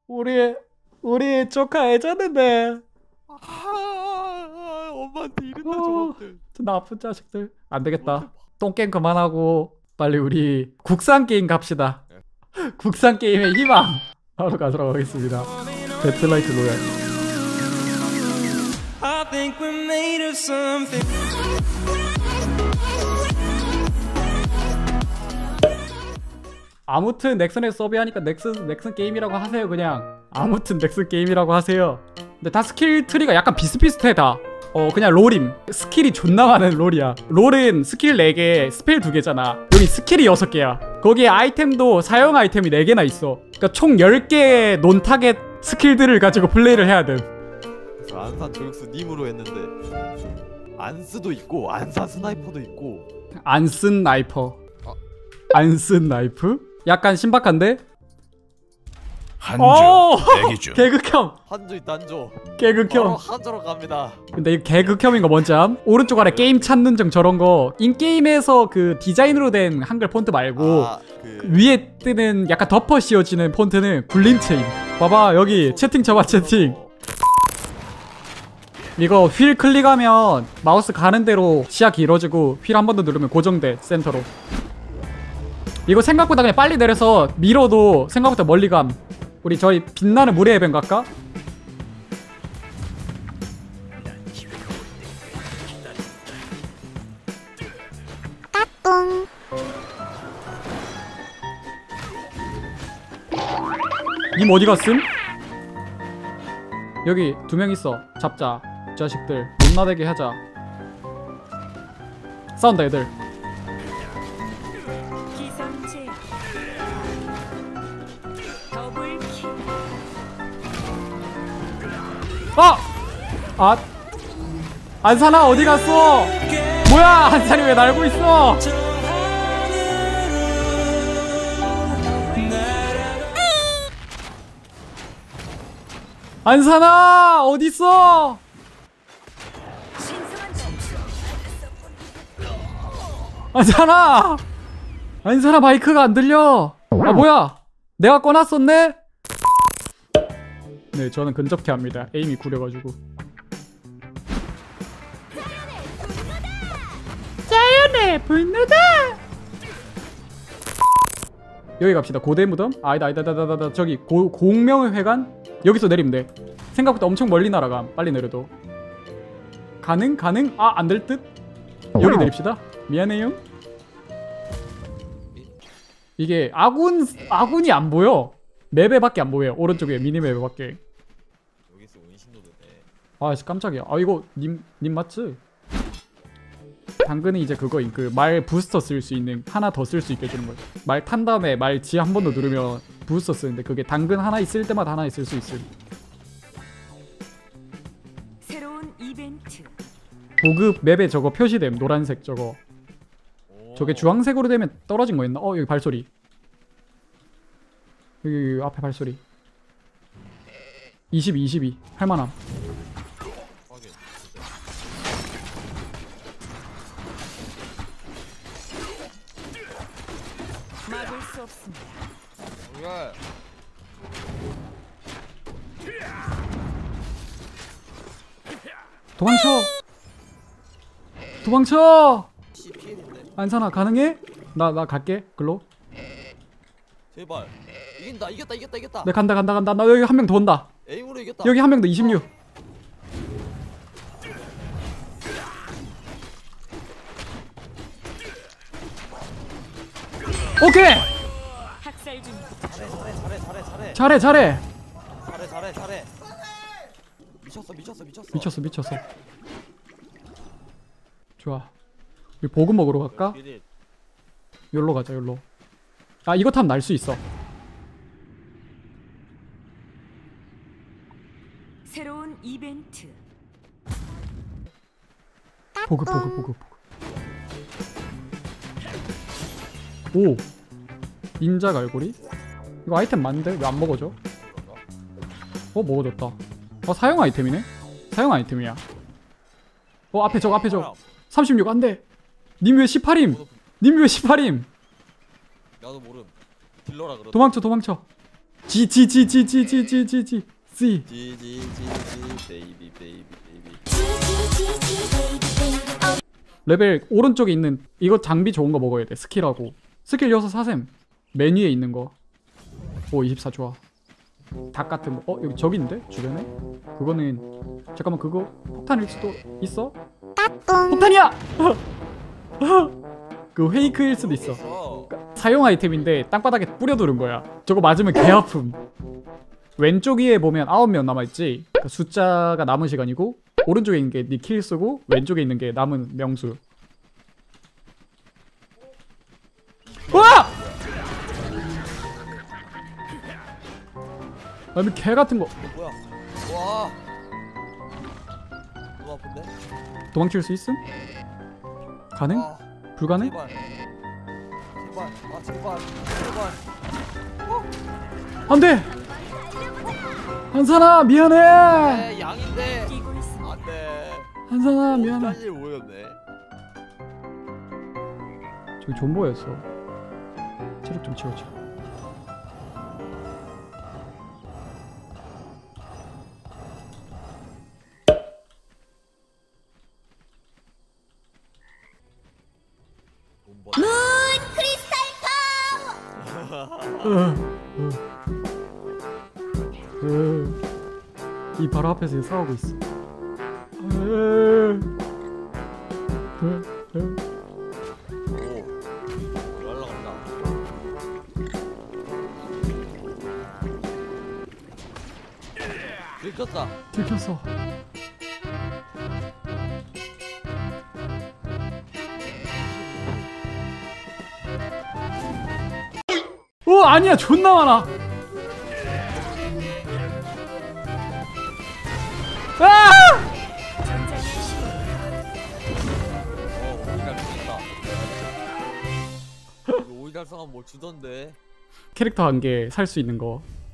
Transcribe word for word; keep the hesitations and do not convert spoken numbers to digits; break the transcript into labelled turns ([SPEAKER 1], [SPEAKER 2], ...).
[SPEAKER 1] 우리 우리 조카 애자는데.
[SPEAKER 2] 아, 엄마한테 이른다
[SPEAKER 1] 어,
[SPEAKER 2] 저것들.
[SPEAKER 1] 저 나쁜 자식들. 안 되겠다. 똥게임 그만하고 빨리 우리 국산 게임 갑시다. 국산 게임의 희망 바로 가도록 하겠습니다. 배틀라이트 로얄. I think we're made of something. 아무튼 넥슨에서 서비하니까 넥슨 넥슨 게임이라고 하세요. 그냥 아무튼 넥슨 게임이라고 하세요. 근데 다 스킬 트리가 약간 비슷비슷해 다. 어 그냥 롤임. 스킬이 존나 많은 롤이야. 롤은 스킬 네 개, 스펠 두 개잖아. 여기 스킬이 여섯 개야. 거기에 아이템도 사용 아이템이 네 개나 있어. 그러니까 총 열 개의 논 타겟 스킬들을 가지고 플레이를 해야 돼.
[SPEAKER 2] 저 안산 조육수 님으로 했는데 안스도 있고 안산 스나이퍼도 있고.
[SPEAKER 1] 안 쓴 나이퍼. 안 쓴 나이프? 약간 신박한데?
[SPEAKER 3] 한조 대기중.
[SPEAKER 1] 개극혐.
[SPEAKER 2] 한조 단조.
[SPEAKER 1] 개극혐.
[SPEAKER 2] 바로 한조로 갑니다.
[SPEAKER 1] 근데 이 개극혐인 거 뭔지 암? 오른쪽 아래 게임 찾는 점 저런 거 인게임에서 그 디자인으로 된 한글 폰트 말고
[SPEAKER 2] 아, 그...
[SPEAKER 1] 위에 뜨는 약간 덮어 씌워지는 폰트는 굴림체임. 봐봐 여기 채팅 쳐봐 채팅. 이거 휠 클릭하면 마우스 가는 대로 시야 길어지고 휠 한 번 더 누르면 고정돼 센터로. 이거 생각보다 그냥 빨리 내려서 밀어도 생각보다 멀리 감. 우리 저희 빛나는 물의 해변 갈까?
[SPEAKER 4] 까꿍.
[SPEAKER 1] 님 어디 갔음? 여기 두 명 있어. 잡자. 이 자식들 못나대게 하자. 싸운다 애들. 아! 아! 안산아 어디 갔어? 뭐야 안산이 왜 날고 있어? 안산아 어디 있어? 안산아! 안산아 마이크가 안 들려. 아 뭐야? 내가 꺼놨었네? 네 저는 근접해 합니다. 에임이 구려가지고. 자연의 분노다. 여기 갑시다. 고대 무덤? 아니다 아니다 아니다 아니다, 아니다. 저기 고, 공명의 회관? 여기서 내리면 돼. 생각보다 엄청 멀리 날아감. 빨리 내려도 가능? 가능? 아 안될 듯? 여기 내립시다. 미안해요. 이게 아군 아군이 안 보여. 맵에 밖에 안 보여. 오른쪽에 미니맵에 밖에.
[SPEAKER 2] 여기서 운신도드네.
[SPEAKER 1] 아 깜짝이야. 아 이거 님, 님 맞지? 당근이 이제 그거인 그 말 부스터 쓸 수 있는 하나 더 쓸 수 있게 해주는 거야. 말 탄 다음에 말 지 한 번 더 누르면 부스터 쓰는데 그게 당근 하나 있을 때마다 하나 있을 수 있음.
[SPEAKER 4] 새로운 이벤트.
[SPEAKER 1] 보급 맵에 저거 표시됨. 노란색 저거.
[SPEAKER 2] 오.
[SPEAKER 1] 저게 주황색으로 되면 떨어진 거였나? 어 여기 발소리. 여기, 여기 앞에 발소리. 이십이 이십이 할만함.
[SPEAKER 2] 확인.
[SPEAKER 4] 막을 수 없습니다.
[SPEAKER 2] 오케이.
[SPEAKER 1] 도망쳐! 도망쳐!
[SPEAKER 2] 씨피엔인데.
[SPEAKER 1] 안산아 가능해? 나 나 갈게 글로.
[SPEAKER 2] 제발. 이긴다. 이겼다. 이겼다. 이겼다.
[SPEAKER 1] 내 간다 간다 간다. 나 여기 한 명 더 온다.
[SPEAKER 2] 에임으로 이겼다.
[SPEAKER 1] 여기 한 명 더 이십육. 오케이!
[SPEAKER 4] 학살 중.
[SPEAKER 2] 잘해 잘해 잘해 잘해 잘해.
[SPEAKER 1] 잘해 잘해.
[SPEAKER 2] 잘해 잘해 잘해. 미쳤어 미쳤어 미쳤어.
[SPEAKER 1] 미쳤어 미쳤어. 좋아. 우리 보급 먹으러 갈까?
[SPEAKER 2] 비릿.
[SPEAKER 1] 여기로 가자 여기로. 아 이거 타면 날 수 있어.
[SPEAKER 4] 새로운 이벤트.
[SPEAKER 1] 보급 보급 보급 보급. 오! 닌자 갈고리? 이거 아이템 많은데? 왜 안 먹어져? 어 먹어졌다. 어 사용 아이템이네? 사용 아이템이야. 어 앞에 저거 앞에 저거 삼십육 안돼. 님 왜 십팔임? 님 왜 십팔임?
[SPEAKER 2] 나도 모름. 딜러라 그러더라.
[SPEAKER 1] 도망쳐 도망쳐. G G G G G G G G G C.
[SPEAKER 2] 지지지지 베이비 베이비 베이비.
[SPEAKER 1] 레벨 오른쪽에 있는 이거 장비 좋은 거 먹어야 돼. 스킬하고 스킬 여기서 사셈. 메뉴에 있는 거. 오 이십사 좋아. 닭 같은 거. 어 여기 저기 있는데 주변에? 그거는 잠깐만 그거 폭탄일 수도 있어? 폭탄이야! 그 페이크일 수도 있어.
[SPEAKER 2] 어.
[SPEAKER 1] 사용 아이템인데 땅바닥에 뿌려두는 거야. 저거 맞으면 개 아픔. 왼쪽 위에 보면 아홉 명 남아있지. 그 숫자가 남은 시간이고 오른쪽에 있는 게 네 킬 쓰고 왼쪽에 있는 게 남은 명수. 와! 아니 개 같은 거.
[SPEAKER 2] 어, 뭐야? 와. 너무 아픈데?
[SPEAKER 1] 도망칠 수 있음? 가능?
[SPEAKER 2] 아,
[SPEAKER 1] 불가능?
[SPEAKER 2] 제발. 제발. 아 제발. 제발.
[SPEAKER 1] 안돼! 한산아 미안해!
[SPEAKER 2] 에 양인데.
[SPEAKER 4] 뛰고 있습니다.
[SPEAKER 2] 안돼.
[SPEAKER 1] 한산아 미안해.
[SPEAKER 2] 일 모였네.
[SPEAKER 1] 저기 존버였어. 체력 좀 치워줘.
[SPEAKER 2] 문
[SPEAKER 1] 이 바로 앞에서 싸우고 있어. 으, 으, 으.
[SPEAKER 2] 오. 올라간다. 들켰다.
[SPEAKER 1] 들켰어. 오 아니야 존나 많아. 아!
[SPEAKER 4] 전장의 신
[SPEAKER 2] 어 오이 달성했다. 이거 오이 달성하면 뭐 주던데.
[SPEAKER 1] 캐릭터 한 개 살 수 있는 거.